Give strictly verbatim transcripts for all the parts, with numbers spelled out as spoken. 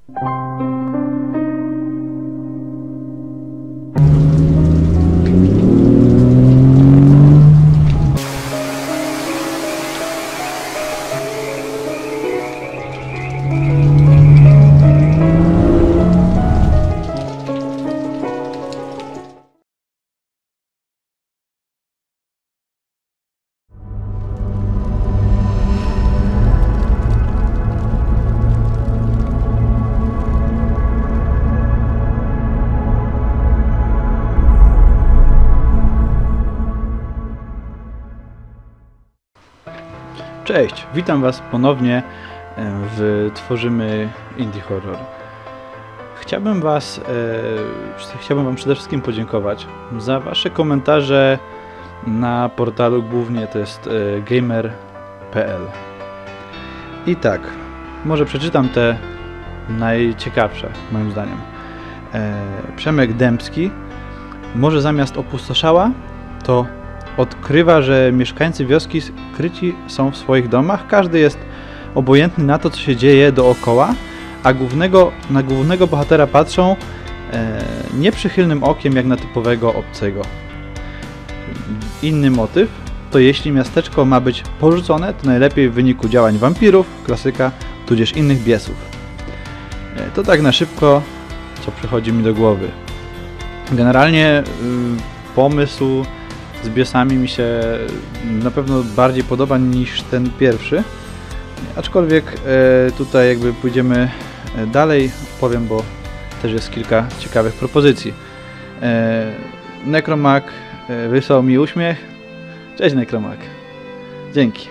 Cześć, witam Was ponownie w Tworzymy Indie Horror. Chciałbym Was, e, chciałbym Wam przede wszystkim podziękować za Wasze komentarze na portalu, głównie to jest e, gamer kropka p l. I tak, może przeczytam te najciekawsze, moim zdaniem. E, Przemek Dębski, może zamiast opustoszała, to odkrywa, że mieszkańcy wioski skryci są w swoich domach, każdy jest obojętny na to, co się dzieje dookoła, a głównego, na głównego bohatera patrzą e, nieprzychylnym okiem jak na typowego obcego. Inny motyw to jeśli miasteczko ma być porzucone, to najlepiej w wyniku działań wampirów, klasyka, tudzież innych biesów. E, to tak na szybko, co przychodzi mi do głowy. Generalnie y, pomysł z biesami mi się na pewno bardziej podoba niż ten pierwszy, aczkolwiek e, tutaj jakby pójdziemy dalej, powiem, bo też jest kilka ciekawych propozycji. E, Nekromak e, wysłał mi uśmiech. Cześć Nekromak. Dzięki.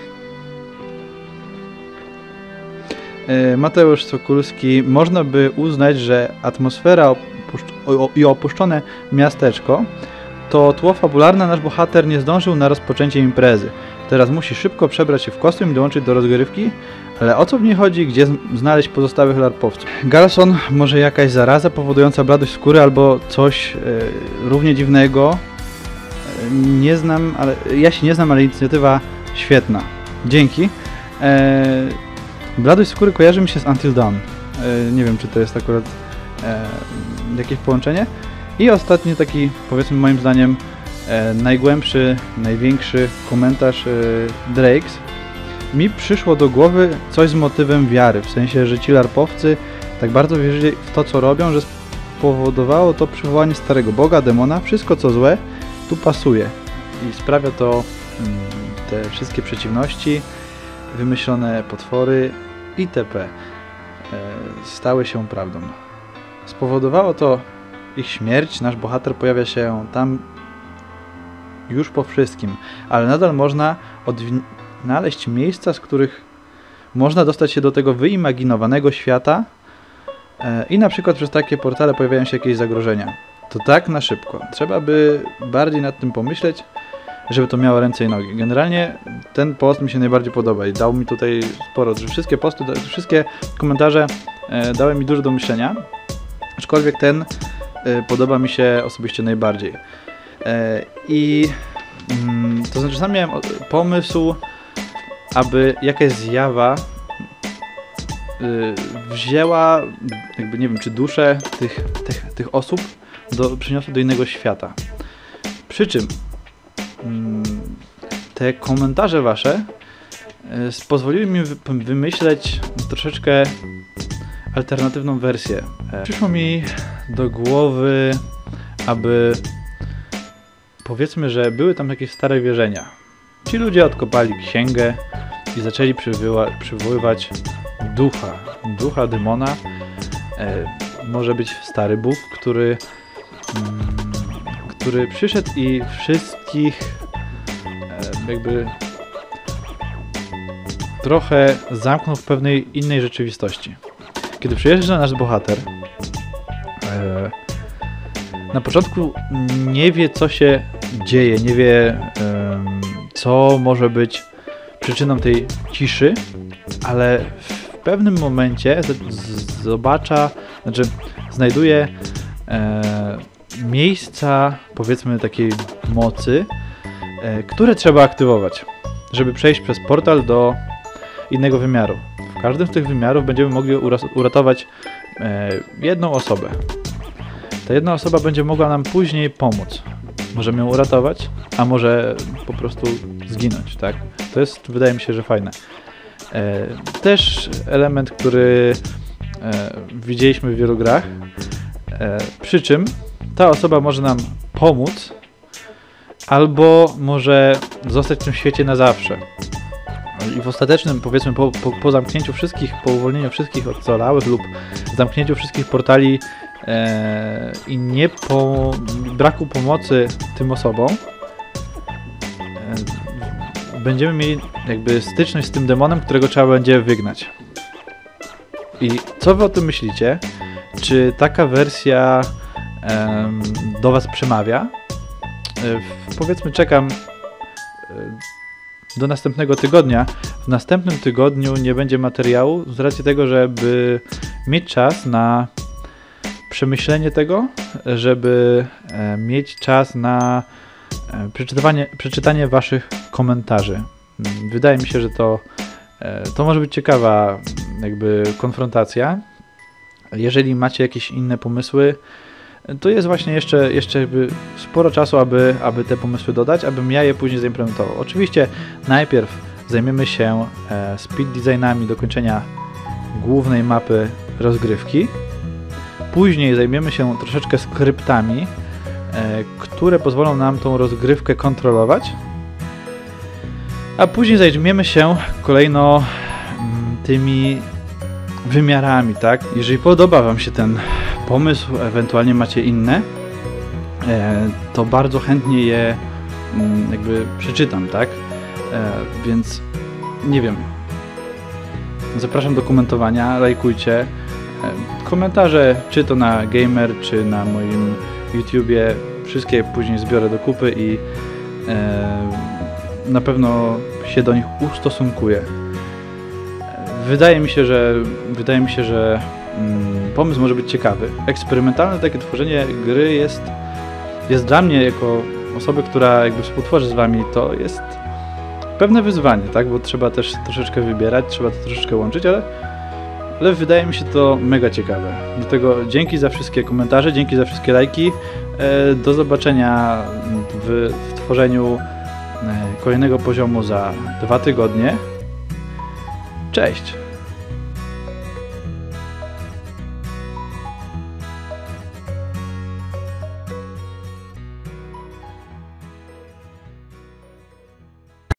E, Mateusz Sokulski. Można by uznać, że atmosfera opuszcz- i opuszczone miasteczko to tło fabularne. Nasz bohater nie zdążył na rozpoczęcie imprezy. Teraz musi szybko przebrać się w kostium i dołączyć do rozgrywki. Ale o co w niej chodzi? Gdzie znaleźć pozostałych larpowców? Garson, może jakaś zaraza powodująca bladość skóry albo coś e, równie dziwnego? E, nie znam, ale ja się nie znam, ale inicjatywa świetna. Dzięki. E, bladość skóry kojarzy mi się z Until Dawn. E, nie wiem, czy to jest akurat e, jakieś połączenie. I ostatni taki, powiedzmy moim zdaniem, e, najgłębszy, największy komentarz e, Drakes. Mi przyszło do głowy coś z motywem wiary, w sensie, że ci larpowcy tak bardzo wierzyli w to, co robią, że spowodowało to przywołanie starego boga, demona, wszystko co złe tu pasuje i sprawia to mm, te wszystkie przeciwności, wymyślone potwory itp. E, stały się prawdą. Spowodowało to ich śmierć, nasz bohater pojawia się tam już po wszystkim, ale nadal można odnaleźć miejsca, z których można dostać się do tego wyimaginowanego świata e, i na przykład przez takie portale pojawiają się jakieś zagrożenia. To tak na szybko. Trzeba by bardziej nad tym pomyśleć, żeby to miało ręce i nogi. Generalnie ten post mi się najbardziej podoba i dał mi tutaj sporo, że wszystkie posty, wszystkie komentarze e, dały mi dużo do myślenia, aczkolwiek ten e, podoba mi się osobiście najbardziej. E, I mm, to znaczy sam miałem pomysł, aby jakaś zjawa y, wzięła, jakby nie wiem, czy duszę tych, tych, tych osób do, przyniosła do innego świata. Przy czym mm, te komentarze wasze y, pozwoliły mi wy, wymyśleć troszeczkę alternatywną wersję. E, przyszło mi do głowy, aby powiedzmy, że były tam jakieś stare wierzenia. Ci ludzie odkopali księgę i zaczęli przywoła- przywoływać ducha, ducha demona. E, może być stary Bóg, który, mm, który przyszedł i wszystkich e, jakby trochę zamknął w pewnej innej rzeczywistości. Kiedy przyjeżdża nasz bohater, e, na początku nie wie, co się dzieje, nie wie, e, co może być przyczyną tej ciszy, ale w pewnym momencie zobacza, znaczy znajduje e, miejsca, powiedzmy, takiej mocy, e, które trzeba aktywować, żeby przejść przez portal do innego wymiaru. W każdym z tych wymiarów będziemy mogli uratować e, jedną osobę. Ta jedna osoba będzie mogła nam później pomóc. Możemy ją uratować, a może po prostu zginąć, tak? To jest, wydaje mi się, że fajne. E, też element, który e, widzieliśmy w wielu grach, e, przy czym ta osoba może nam pomóc, albo może zostać w tym świecie na zawsze. I w ostatecznym, powiedzmy, po, po, po zamknięciu wszystkich, po uwolnieniu wszystkich ocalałych lub zamknięciu wszystkich portali e, i nie po braku pomocy tym osobom, e, będziemy mieli jakby styczność z tym demonem, którego trzeba będzie wygnać. I co wy o tym myślicie? Czy taka wersja e, do was przemawia? E, powiedzmy, czekam e, do następnego tygodnia. W następnym tygodniu nie będzie materiału z racji tego, żeby mieć czas na przemyślenie tego, żeby e, mieć czas na e, przeczytywanie, przeczytanie waszych komentarzy. Wydaje mi się, że to, e, to może być ciekawa jakby konfrontacja. Jeżeli macie jakieś inne pomysły, to jest właśnie jeszcze, jeszcze jakby sporo czasu, aby, aby te pomysły dodać, abym ja je później zaimplementował. Oczywiście najpierw zajmiemy się e, speed designami do kończenia głównej mapy rozgrywki. Później zajmiemy się troszeczkę skryptami, e, które pozwolą nam tą rozgrywkę kontrolować. A później zajmiemy się kolejno m, tymi wymiarami, tak? Jeżeli podoba wam się ten pomysł, ewentualnie macie inne, e, to bardzo chętnie je m, jakby przeczytam, tak? E, więc nie wiem. Zapraszam do komentowania, lajkujcie. E, komentarze, czy to na Gamer, czy na moim YouTubie, wszystkie później zbiorę do kupy i e, na pewno się do nich ustosunkuję. Wydaje mi się, że wydaje mi się, że mm, pomysł może być ciekawy. Eksperymentalne takie tworzenie gry jest, jest dla mnie, jako osoby, która jakby współtworzy z wami, to jest pewne wyzwanie, tak? Bo trzeba też troszeczkę wybierać, trzeba to troszeczkę łączyć, ale, ale wydaje mi się to mega ciekawe. Dlatego dzięki za wszystkie komentarze, dzięki za wszystkie lajki. E, do zobaczenia w, w tworzeniu e, kolejnego poziomu za dwa tygodnie. Cześć!